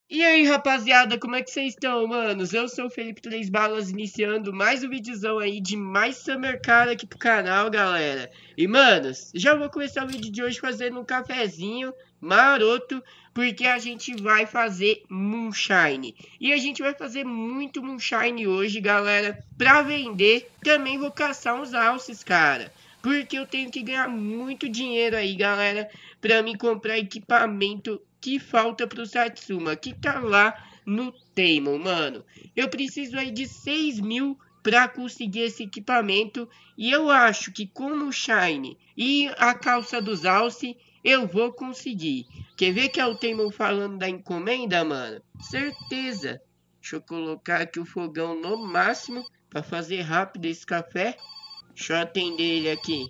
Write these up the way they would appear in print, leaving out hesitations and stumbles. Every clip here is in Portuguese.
E aí, rapaziada, como é que vocês estão, manos? Eu sou o Felipe Três Balas, iniciando mais um videozão aí de mais Summer Car aqui pro canal, galera. E, manos, já vou começar o vídeo de hoje fazendo um cafezinho maroto, porque a gente vai fazer Moonshine. E a gente vai fazer muito Moonshine hoje, galera, pra vender. Também vou caçar uns alces, cara, porque eu tenho que ganhar muito dinheiro aí, galera, pra me comprar equipamento que falta pro Satsuma, que tá lá no Taimon, mano. Eu preciso aí de 6 mil pra conseguir esse equipamento. E eu acho que com o Shine e a calça dos Alce, eu vou conseguir. Quer ver que é o Taimon falando da encomenda, mano? Certeza. Deixa eu colocar aqui o fogão no máximo pra fazer rápido esse café. Deixa eu atender ele aqui.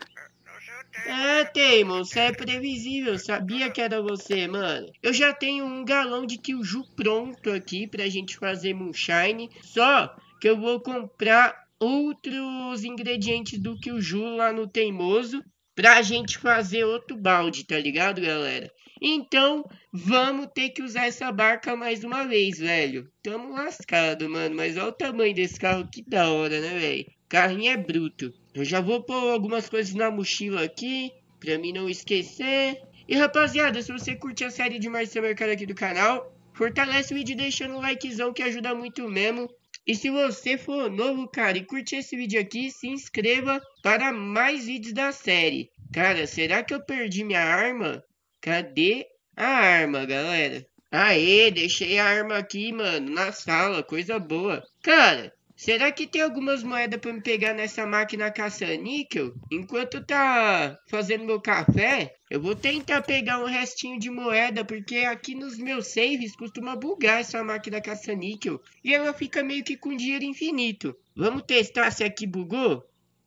É, Taimon, você é previsível, sabia que era você, mano. Eu já tenho 1 galão de Kyuju pronto aqui pra gente fazer Moonshine. Só que eu vou comprar outros ingredientes do Kyuju lá no Teimoso pra gente fazer outro balde, tá ligado, galera? Então, vamos ter que usar essa barca mais uma vez, velho. Tamo lascado, mano, mas olha o tamanho desse carro, que da hora, né, velho? Carrinho é bruto. Eu já vou pôr algumas coisas na mochila aqui, pra mim não esquecer. E rapaziada, se você curte a série de Marcelo Mercado aqui do canal, fortalece o vídeo deixando um likezão que ajuda muito mesmo. E se você for novo, cara, e curte esse vídeo aqui, se inscreva para mais vídeos da série. Cara, será que eu perdi minha arma? Cadê a arma, galera? Aê, deixei a arma aqui, mano, na sala, coisa boa. Cara, será que tem algumas moedas pra me pegar nessa máquina caça-níquel? Enquanto tá fazendo meu café, eu vou tentar pegar um restinho de moeda, porque aqui nos meus saves costuma bugar essa máquina caça-níquel. E ela fica meio que com dinheiro infinito. Vamos testar se aqui bugou?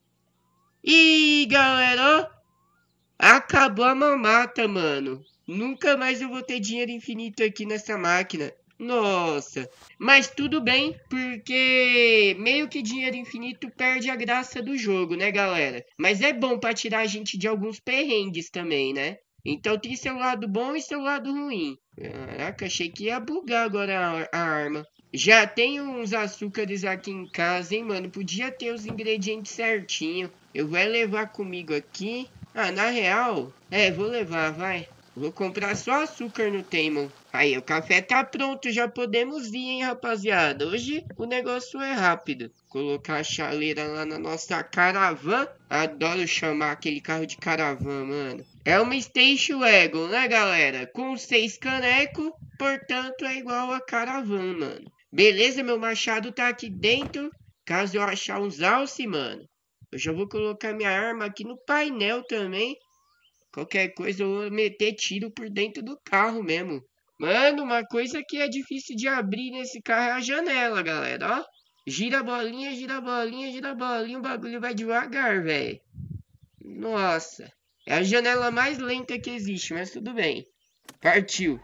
Ih, galera, ó, acabou a mamata, mano. Nunca mais eu vou ter dinheiro infinito aqui nessa máquina. Nossa, mas tudo bem, porque meio que dinheiro infinito perde a graça do jogo, né, galera? Mas é bom pra tirar a gente de alguns perrengues também, né? Então tem seu lado bom e seu lado ruim. Caraca, achei que ia bugar agora a arma. Já tem uns açúcares aqui em casa, hein, mano? Podia ter os ingredientes certinho. Eu vou levar comigo aqui. Ah, na real, vou levar, vai. Vou comprar só açúcar no Taimon. Aí, o café tá pronto, já podemos ir, hein, rapaziada. Hoje o negócio é rápido. Colocar a chaleira lá na nossa caravan. Adoro chamar aquele carro de caravan, mano. É uma Station Wagon, né, galera? Com 6 canecos, portanto é igual a caravan, mano. Beleza, meu machado tá aqui dentro. Caso eu achar uns alce, mano, eu já vou colocar minha arma aqui no painel também. Qualquer coisa eu vou meter tiro por dentro do carro mesmo. Mano, uma coisa que é difícil de abrir nesse carro é a janela, galera, ó. Gira a bolinha, gira a bolinha, gira a bolinha, o bagulho vai devagar, velho. Nossa, é a janela mais lenta que existe, mas tudo bem. Partiu.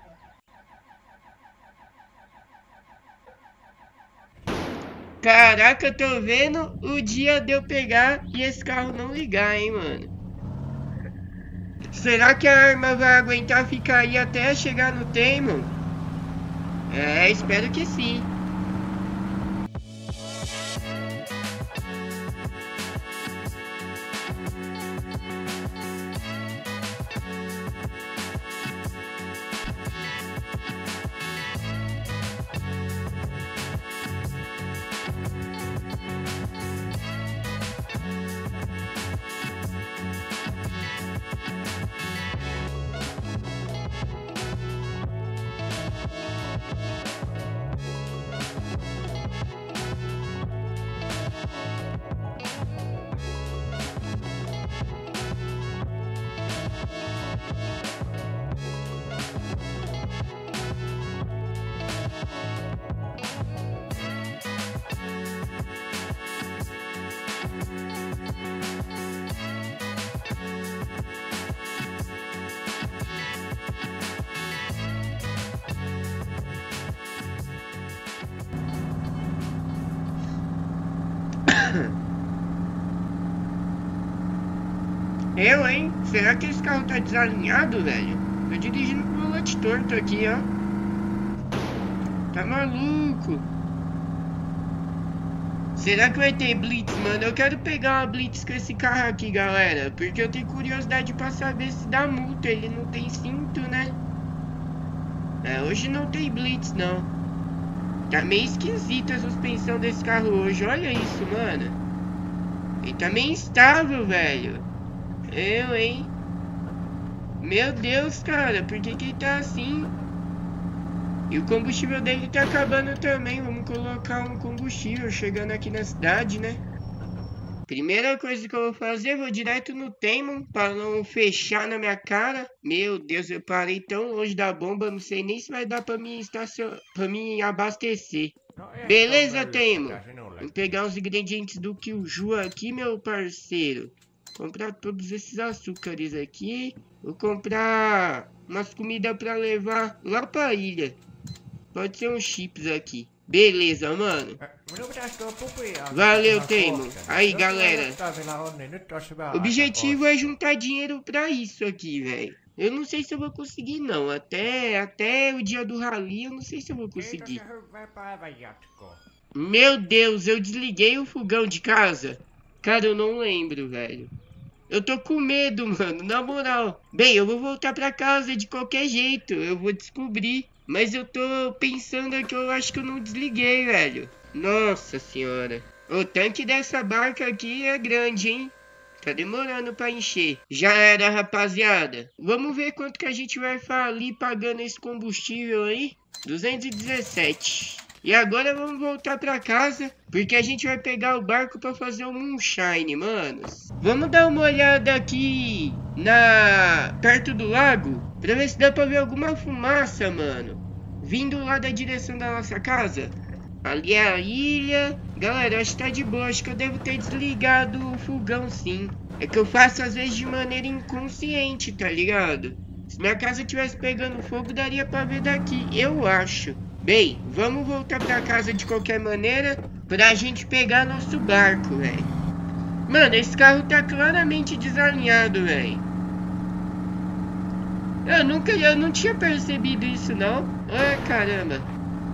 Caraca, eu tô vendo o dia de eu pegar e esse carro não ligar, hein, mano. Será que a arma vai aguentar ficar aí até chegar no Taimon? É, espero que sim. Eu, hein? Será que esse carro tá desalinhado, velho? Tô dirigindo com o volante torto aqui, ó. Tá maluco? Será que vai ter blitz, mano? Eu quero pegar uma blitz com esse carro aqui, galera. Porque eu tenho curiosidade pra saber se dá multa. Ele não tem cinto, né? É, hoje não tem blitz, não. Tá meio esquisita a suspensão desse carro hoje. Olha isso, mano. Ele tá meio instável, velho. Hein? Meu Deus, cara. Por que ele tá assim? E o combustível dele tá acabando também. Vamos colocar um combustível chegando aqui na cidade, né? Primeira coisa que eu vou fazer, vou direto no Taimon para não fechar na minha cara. Meu Deus, eu parei tão longe da bomba, não sei nem se vai dar para mim abastecer. Beleza, Taimon? Vou pegar os ingredientes do Killju aqui, meu parceiro. Comprar todos esses açúcares aqui. Vou comprar umas comidas para levar lá para ilha. Pode ser uns chips aqui. Beleza, mano. Valeu, Taimon. Aí, galera. O objetivo é juntar dinheiro pra isso aqui, velho. Eu não sei se eu vou conseguir, não. Até o dia do rally, eu não sei se eu vou conseguir. Meu Deus, eu desliguei o fogão de casa. Cara, eu não lembro, velho. Eu tô com medo, mano, na moral. Bem, eu vou voltar pra casa de qualquer jeito. Eu vou descobrir. Mas eu tô pensando que eu acho que eu não desliguei, velho. Nossa senhora. O tanque dessa barca aqui é grande, hein? Tá demorando pra encher. Já era, rapaziada. Vamos ver quanto que a gente vai falir pagando esse combustível aí. 217. E agora vamos voltar pra casa, porque a gente vai pegar o barco pra fazer o Moonshine, manos. Vamos dar uma olhada aqui perto do lago, pra ver se dá pra ver alguma fumaça, mano, vindo lá da direção da nossa casa. Ali é a ilha. Galera, acho que tá de boa. Acho que eu devo ter desligado o fogão, sim. É que eu faço às vezes de maneira inconsciente, tá ligado? Se minha casa tivesse pegando fogo, daria pra ver daqui, eu acho. Bem, vamos voltar pra casa de qualquer maneira pra gente pegar nosso barco, velho. Mano, esse carro tá claramente desalinhado, velho. Eu não tinha percebido isso, não. Ai, caramba.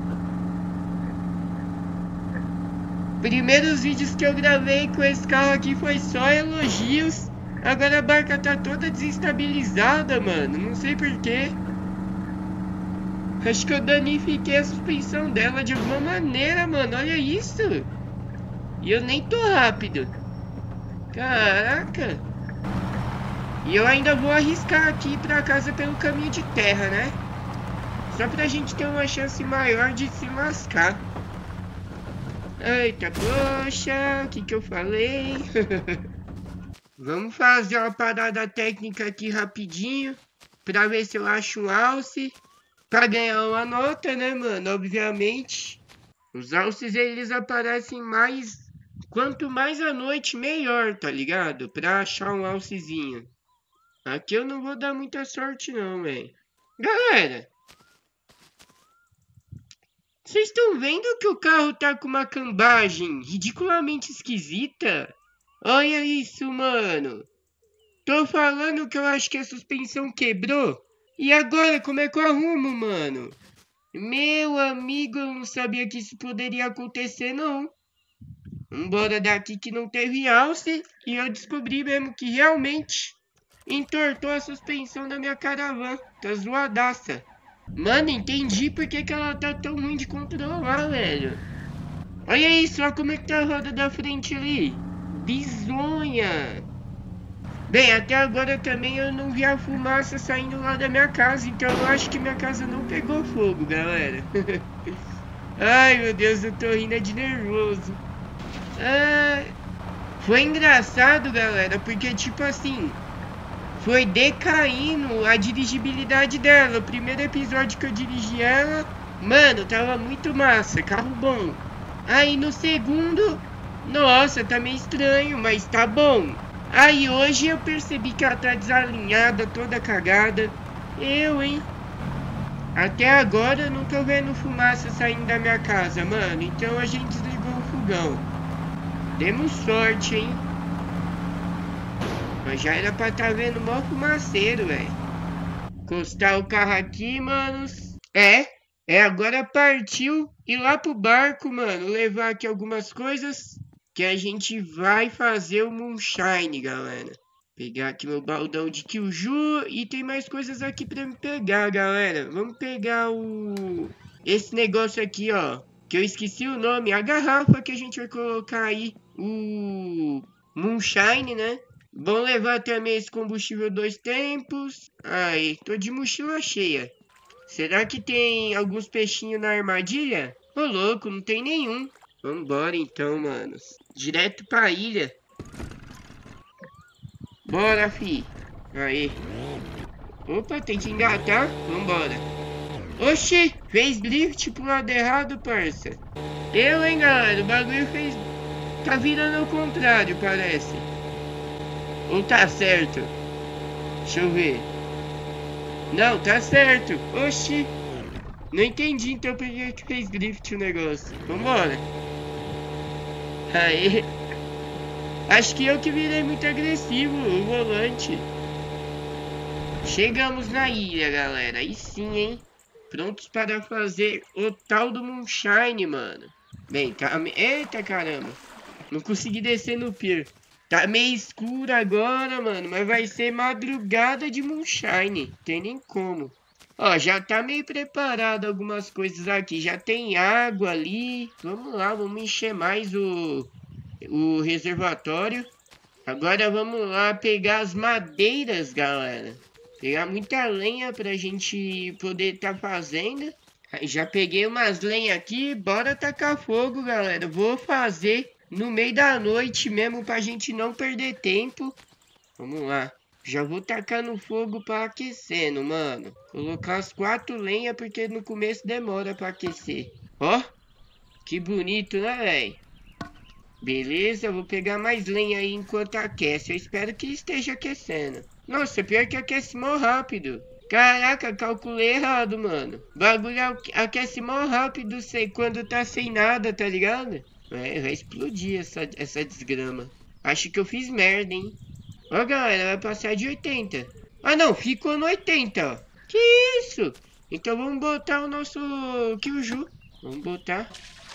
Primeiros vídeos que eu gravei com esse carro aqui foi só elogios. Agora a barca tá toda desestabilizada, mano. Não sei porquê. Acho que eu danifiquei a suspensão dela de alguma maneira, mano. Olha isso. E eu nem tô rápido. Caraca. E eu ainda vou arriscar aqui pra casa pelo caminho de terra, né? Só pra gente ter uma chance maior de se lascar. Eita, poxa. O que eu falei? Vamos fazer uma parada técnica aqui rapidinho. Pra ver se eu acho um alce. Pra ganhar uma nota, né, mano? Obviamente. Os alces, eles aparecem mais... Quanto mais à noite, melhor, tá ligado? Pra achar um alcezinho. Aqui eu não vou dar muita sorte, não, velho. Galera. Vocês estão vendo que o carro tá com uma cambagem ridiculamente esquisita? Olha isso, mano. Tô falando que eu acho que a suspensão quebrou. E agora, como é que eu arrumo, mano? Meu amigo, eu não sabia que isso poderia acontecer, não. Embora daqui que não teve alce. E eu descobri mesmo que realmente entortou a suspensão da minha caravana. Tá zoadaça. Mano, entendi por que ela tá tão ruim de controlar, velho. Olha isso, olha como é que tá a roda da frente ali. Bizonha. Bem, até agora também eu não vi a fumaça saindo lá da minha casa, então eu acho que minha casa não pegou fogo, galera. Ai, meu Deus, eu tô rindo de nervoso. Foi engraçado, galera, porque tipo assim, foi decaindo a dirigibilidade dela. O primeiro episódio que eu dirigi ela, mano, tava muito massa, carro bom. Aí no segundo, nossa, tá meio estranho, mas tá bom. Aí hoje eu percebi que ela tá desalinhada, toda cagada. Hein? Até agora eu não tô vendo fumaça saindo da minha casa, mano. Então a gente desligou o fogão. Demos sorte, hein? Mas já era pra tá vendo mó fumaceiro, velho. Encostar o carro aqui, manos. É, agora partiu ir lá pro barco, mano. Levar aqui algumas coisas que a gente vai fazer o moonshine, galera. Pegar aqui meu baldão de Kyuju e tem mais coisas aqui pra me pegar, galera. Vamos pegar esse negócio aqui, ó. Que eu esqueci o nome. A garrafa que a gente vai colocar aí o moonshine, né? Bom levar também esse combustível 2 tempos. Aí, tô de mochila cheia. Será que tem alguns peixinhos na armadilha? Ô louco, não tem nenhum. Vambora então, manos. Direto pra ilha. Bora, fi. Aí. Opa, tem que engatar. Vambora. Oxi, fez drift pro lado errado, parça. Hein, galera. O bagulho fez... Tá virando ao contrário, parece. Ou tá certo? Deixa eu ver. Não, tá certo. Oxi. Não entendi, então por que fez drift o negócio. Vambora. Aí. Acho que eu que virei muito agressivo, o volante. Chegamos na ilha, galera. Aí sim, hein. Prontos para fazer o tal do moonshine, mano. Bem, tá... Eita, caramba. Não consegui descer no pier. Tá meio escuro agora, mano. Mas vai ser madrugada de moonshine. Tem nem como. Ó, já tá meio preparado algumas coisas aqui. Já tem água ali. Vamos lá, vamos encher mais o reservatório. Agora vamos lá pegar as madeiras, galera. Pegar muita lenha pra gente poder tá fazendo. Já peguei umas lenhas aqui. Bora tacar fogo, galera. Vou fazer no meio da noite mesmo pra gente não perder tempo. Vamos lá. Já vou tacar no fogo pra aquecendo, mano. Colocar as 4 lenhas porque no começo demora pra aquecer. Ó, que bonito, né, velho? Beleza, vou pegar mais lenha aí enquanto aquece. Eu espero que esteja aquecendo. Nossa, pior que aquece mó rápido. Caraca, calculei errado, mano. Bagulho aquece mó rápido, sei quando tá sem nada, tá ligado? Vai explodir essa desgrama. Acho que eu fiz merda, hein? Ó, galera, vai passar de 80. Ah, não, ficou no 80, ó. Que isso? Então vamos botar o nosso Kyuju. Vamos botar.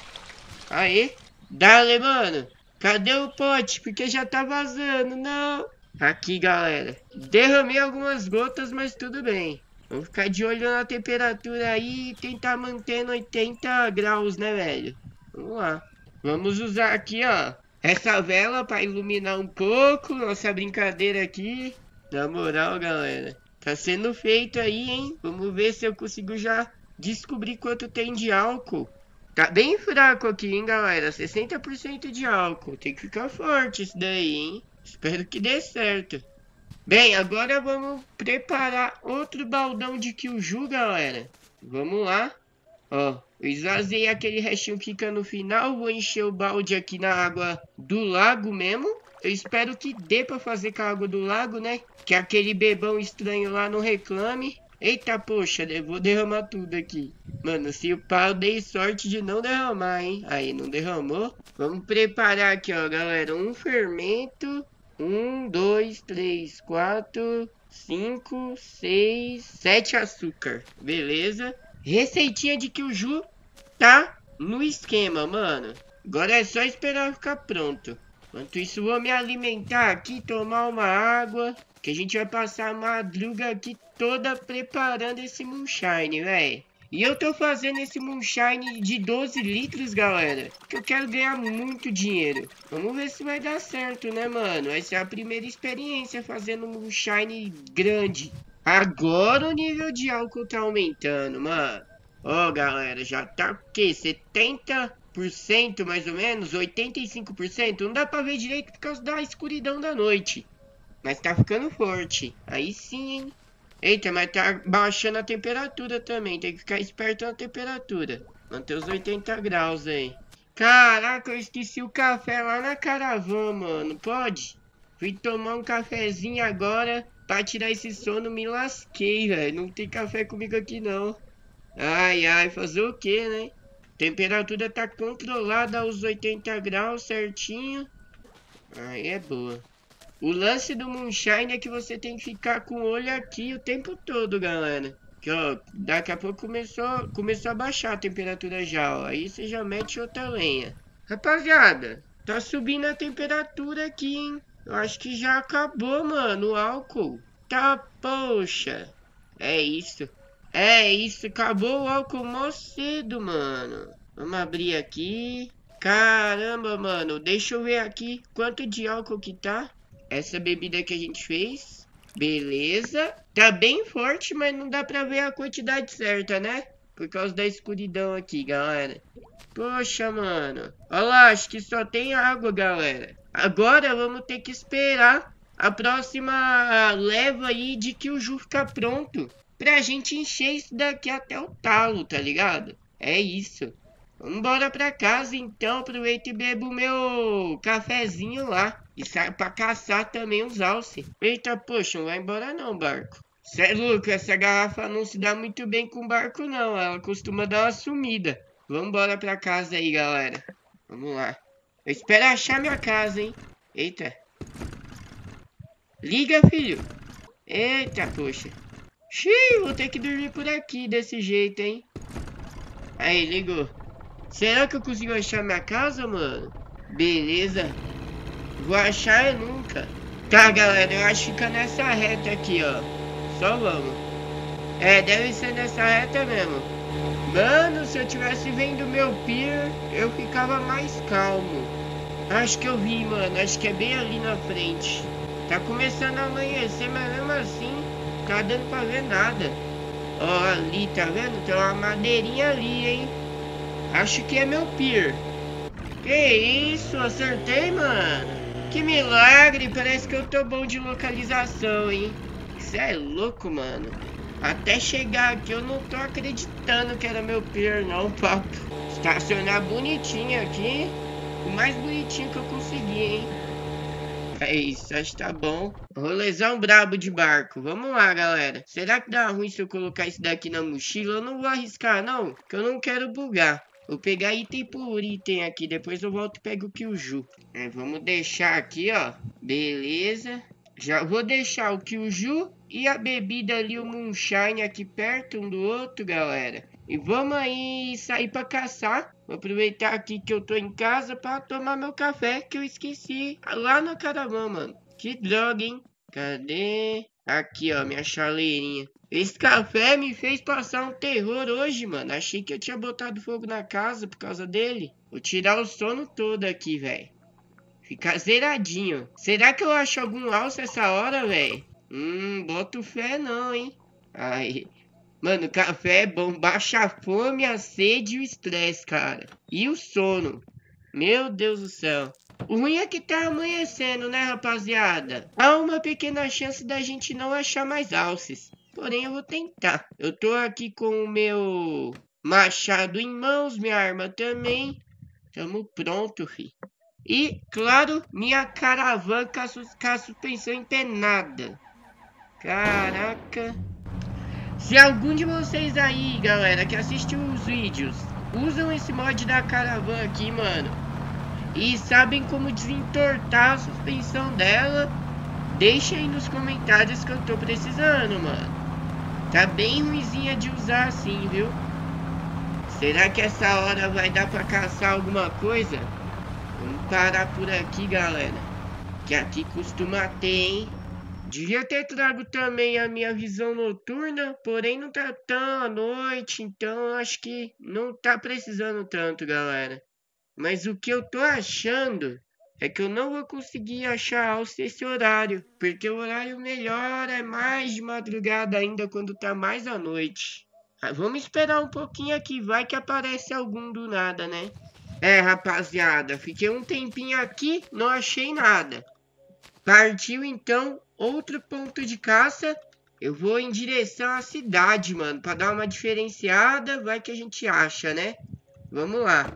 Aê. Dale, mano. Cadê o pote? Porque já tá vazando, não. Aqui, galera. Derramei algumas gotas, mas tudo bem. Vamos ficar de olho na temperatura aí e tentar manter no 80 graus, né, velho? Vamos lá. Vamos usar aqui, ó, essa vela para iluminar um pouco nossa brincadeira aqui. Na moral, galera. Tá sendo feito aí, hein? Vamos ver se eu consigo já descobrir quanto tem de álcool. Tá bem fraco aqui, hein, galera? 60% de álcool. Tem que ficar forte isso daí, hein? Espero que dê certo. Bem, agora vamos preparar outro baldão de Kyuju, galera. Vamos lá. Ó, eu esvaziei aquele restinho que fica no final. Vou encher o balde aqui na água do lago mesmo. Eu espero que dê pra fazer com a água do lago, né? Que aquele bebão estranho lá não reclame. Eita, poxa, eu vou derramar tudo aqui. Mano, se o pau dei sorte de não derramar, hein? Aí, não derramou. Vamos preparar aqui, ó, galera. Um fermento. 1, 2, 3, 4, 5, 6, 7 açúcar. Beleza. Receitinha de Kyuju tá no esquema, mano. Agora é só esperar ficar pronto. Enquanto isso, vou me alimentar aqui, tomar uma água. Que a gente vai passar a madruga aqui toda preparando esse moonshine, velho. E eu tô fazendo esse moonshine de 12 litros, galera. Porque eu quero ganhar muito dinheiro. Vamos ver se vai dar certo, né, mano? Vai ser a primeira experiência fazendo um moonshine grande. Agora o nível de álcool tá aumentando, mano. Ó, galera, já tá o quê? 70% mais ou menos? 85%? Não dá pra ver direito por causa da escuridão da noite. Mas tá ficando forte. Aí sim, hein? Eita, mas tá baixando a temperatura também. Tem que ficar esperto na temperatura. Manter os 80 graus aí. Caraca, eu esqueci o café lá na caravana, mano. Pode? Fui tomar um cafezinho agora. Pra tirar esse sono, me lasquei, velho. Não tem café comigo aqui, não. Ai, ai, fazer o que, né? Temperatura tá controlada aos 80 graus certinho. Aí é boa. O lance do moonshine é que você tem que ficar com o olho aqui o tempo todo, galera. Que, ó, daqui a pouco começou a baixar a temperatura já, ó. Aí você já mete outra lenha. Rapaziada, tá subindo a temperatura aqui, hein? Eu acho que já acabou, mano, o álcool. Tá, poxa. É isso. É isso, acabou o álcool mó cedo, mano. Vamos abrir aqui. Caramba, mano, deixa eu ver aqui quanto de álcool que tá. Essa bebida que a gente fez. Beleza. Tá bem forte, mas não dá pra ver a quantidade certa, né? Por causa da escuridão aqui, galera. Poxa, mano. Olha lá, acho que só tem água, galera. Agora vamos ter que esperar a próxima leva aí de que o Ju ficar pronto. Pra gente encher isso daqui até o talo, tá ligado? É isso. Vambora pra casa então, aproveita e bebo o meu cafezinho lá. E sai pra caçar também os alce. Eita, poxa, não vai embora não, barco. Cê é louco, essa garrafa não se dá muito bem com barco não, ela costuma dar uma sumida. Vambora pra casa aí, galera. Vamos lá. Eu espero achar minha casa, hein. Eita. Liga, filho. Eita, poxa. Xiii, vou ter que dormir por aqui desse jeito, hein. Aí, ligou. Será que eu consigo achar minha casa, mano? Beleza. Vou achar eu nunca. Tá, galera, eu acho que fica nessa reta aqui, ó. Só vamos. É, deve ser nessa reta mesmo. Mano, se eu tivesse vendo meu pier, eu ficava mais calmo. Acho que eu vi, mano. Acho que é bem ali na frente. Tá começando a amanhecer, mas mesmo assim, tá dando pra ver nada. Ó, ali, tá vendo? Tem uma madeirinha ali, hein? Acho que é meu pier. Que isso? Acertei, mano. Que milagre. Parece que eu tô bom de localização, hein? Isso é louco, mano. Até chegar aqui eu não tô acreditando que era meu pier, não, papo. Estacionar bonitinho aqui. O mais bonitinho que eu consegui, hein? É isso, acho que tá bom. Rolezão brabo de barco. Vamos lá, galera. Será que dá ruim se eu colocar isso daqui na mochila? Eu não vou arriscar, não. Porque eu não quero bugar. Vou pegar item por item aqui. Depois eu volto e pego o Killju. Vamos deixar aqui, ó. Beleza. Já vou deixar o Killju e a bebida ali, o Moonshine, aqui perto um do outro, galera. E vamos aí sair pra caçar. Vou aproveitar aqui que eu tô em casa pra tomar meu café, que eu esqueci lá na caravana, mano. Que droga, hein? Cadê? Aqui, ó, minha chaleirinha. Esse café me fez passar um terror hoje, mano. Achei que eu tinha botado fogo na casa por causa dele. Vou tirar o sono todo aqui, velho. Ficar zeradinho. Será que eu acho algum alce essa hora, velho? Boto fé não, hein? Ai... Mano, café é bom, baixa a fome, a sede e o estresse, cara. E o sono. Meu Deus do céu. O ruim é que tá amanhecendo, né, rapaziada? Há uma pequena chance da gente não achar mais alces. Porém, eu vou tentar. Eu tô aqui com o meu machado em mãos, minha arma também. Tamo pronto, fi. E, claro, minha caravana com a suspensão empenada. Caraca. Se algum de vocês aí, galera, que assiste os vídeos, usam esse mod da caravana aqui, mano, e sabem como desentortar a suspensão dela, deixa aí nos comentários que eu tô precisando, mano. Tá bem ruimzinha de usar assim, viu? Será que essa hora vai dar pra caçar alguma coisa? Vamos parar por aqui, galera, que aqui costuma ter, hein? Devia ter trago também a minha visão noturna, porém não tá tão à noite, então acho que não tá precisando tanto, galera. Mas o que eu tô achando é que eu não vou conseguir achar alce esse horário, porque o horário melhor é mais de madrugada ainda quando tá mais à noite. Vamos esperar um pouquinho aqui, vai que aparece algum do nada, né? Rapaziada, fiquei um tempinho aqui, não achei nada. Partiu então outro ponto de caça. Eu vou em direção à cidade, mano, pra dar uma diferenciada. Vai que a gente acha, né? Vamos lá.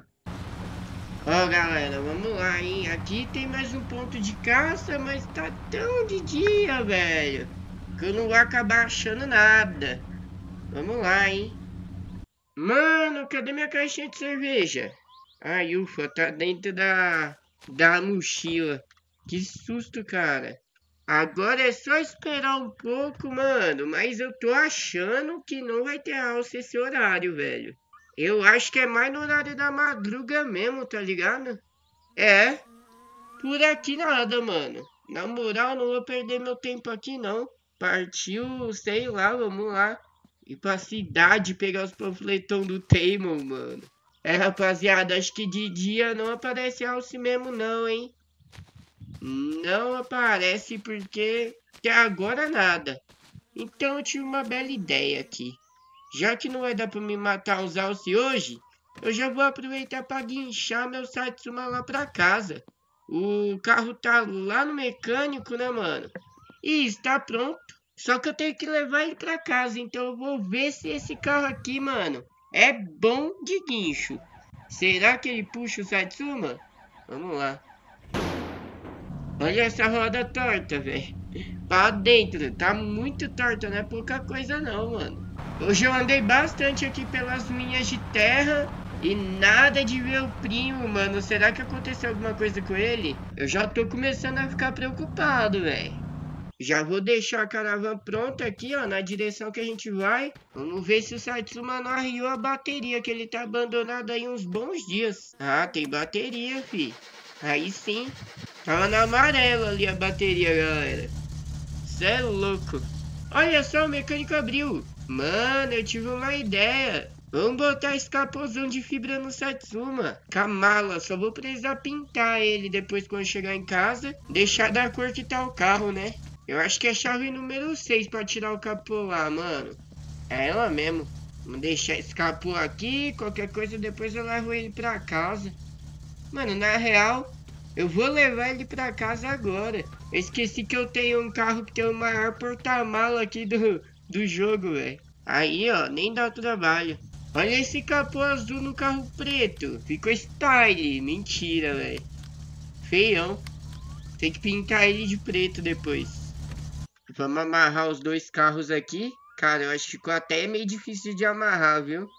Ó, galera, vamos lá, hein? Aqui tem mais um ponto de caça, mas tá tão de dia, velho, que eu não vou acabar achando nada. Vamos lá, hein? Mano, cadê minha caixinha de cerveja? Ai, ufa, tá dentro da mochila. Que susto, cara. Agora é só esperar um pouco, mano. Mas eu tô achando que não vai ter alça esse horário, velho. Eu acho que é mais no horário da madruga mesmo, tá ligado? É, por aqui nada, mano. Na moral, não vou perder meu tempo aqui, não. Partiu, sei lá, vamos lá. Ir pra cidade pegar os panfletão do Taemon, mano. É, rapaziada, acho que de dia não aparece alce mesmo, não, hein? Não aparece porque até agora nada. Então eu tive uma bela ideia aqui. Já que não vai dar pra me matar os alce hoje, eu já vou aproveitar pra guinchar meu Satsuma lá pra casa. O carro tá lá no mecânico, né, mano? E está pronto. Só que eu tenho que levar ele pra casa, então eu vou ver se esse carro aqui, mano, é bom de guincho. Será que ele puxa o Satsuma? Vamos lá. Olha essa roda torta, velho. Pra dentro, tá muito torta, não é pouca coisa não, mano. Hoje eu andei bastante aqui pelas minhas de terra e nada de ver o primo, mano. Será que aconteceu alguma coisa com ele? Eu já tô começando a ficar preocupado, velho. Já vou deixar a caravana pronta aqui, ó, na direção que a gente vai. Vamos ver se o Satsuma não arriou a bateria, que ele tá abandonado aí uns bons dias. Ah, tem bateria, fi. Aí sim. Tava na amarela ali a bateria, galera. Cê é louco. Olha só, o mecânico abriu. Mano, eu tive uma ideia. Vamos botar esse capôzão de fibra no Satsuma. Kamala, só vou precisar pintar ele depois quando chegar em casa. Deixar da cor que tá o carro, né? Eu acho que é chave número 6 pra tirar o capô lá, mano. É ela mesmo. Vamos deixar esse capô aqui. Qualquer coisa depois eu levo ele pra casa. Mano, na real, eu vou levar ele pra casa agora. Eu esqueci que eu tenho um carro que tem o maior porta-mala aqui do jogo, velho. Aí, ó, nem dá trabalho. Olha esse capô azul no carro preto. Ficou style. Mentira, velho. Feião. Tem que pintar ele de preto depois. Vamos amarrar os dois carros aqui. Cara, eu acho que ficou até meio difícil de amarrar, viu?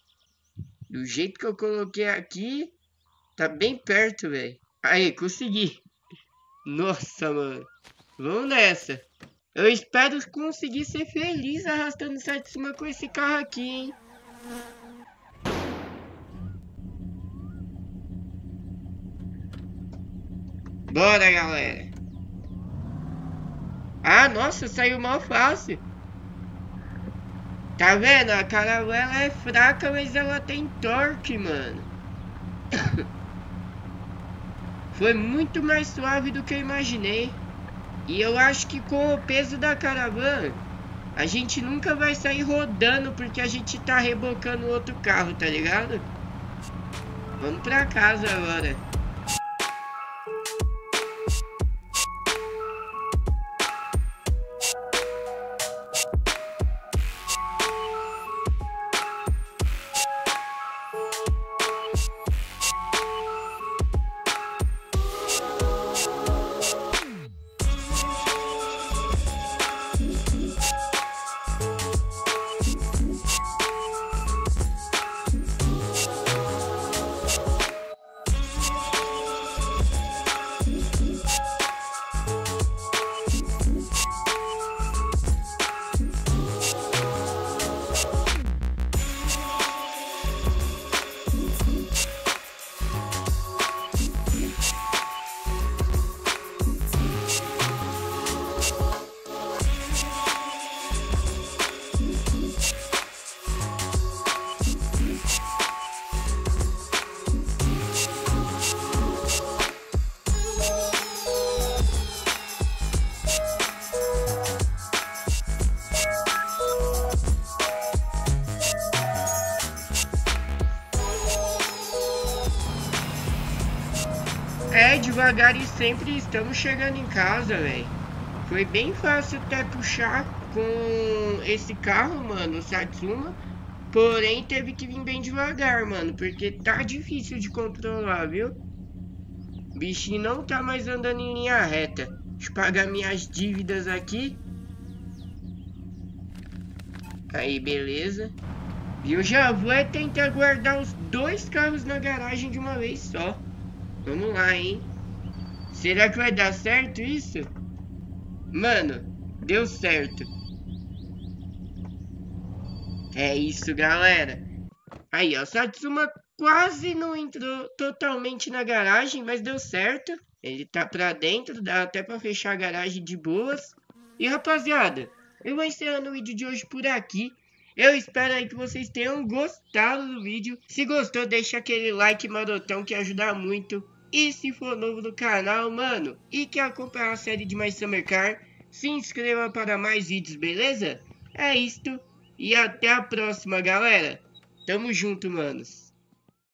Do jeito que eu coloquei aqui, tá bem perto, velho. Aí, consegui. Nossa, mano. Vamos nessa. Eu espero conseguir ser feliz arrastando o Satsuma com esse carro aqui, hein? Bora, galera. Ah, nossa, saiu mal fácil. Tá vendo? A caravela é fraca, mas ela tem torque, mano. Foi muito mais suave do que eu imaginei. E eu acho que com o peso da caravana, a gente nunca vai sair rodando porque a gente tá rebocando o outro carro, tá ligado? Vamos pra casa agora. É, devagar e sempre estamos chegando em casa, velho. Foi bem fácil até puxar com esse carro, mano, o Satsuma. Porém, teve que vir bem devagar, mano, porque tá difícil de controlar, viu? O bichinho não tá mais andando em linha reta. Deixa eu pagar minhas dívidas aqui. Aí, beleza. E eu já vou tentar guardar os dois carros na garagem de uma vez só. Vamos lá, hein? Será que vai dar certo isso? Mano, deu certo. É isso, galera. Aí, ó, Satsuma quase não entrou totalmente na garagem, mas deu certo. Ele tá pra dentro, dá até pra fechar a garagem de boas. E, rapaziada, eu vou encerrando o vídeo de hoje por aqui. Eu espero aí que vocês tenham gostado do vídeo. Se gostou, deixa aquele like marotão que ajuda muito. E se for novo no canal, mano, e quer acompanhar a série de My Summer Car, se inscreva para mais vídeos, beleza? É isto. E até a próxima, galera. Tamo junto, manos.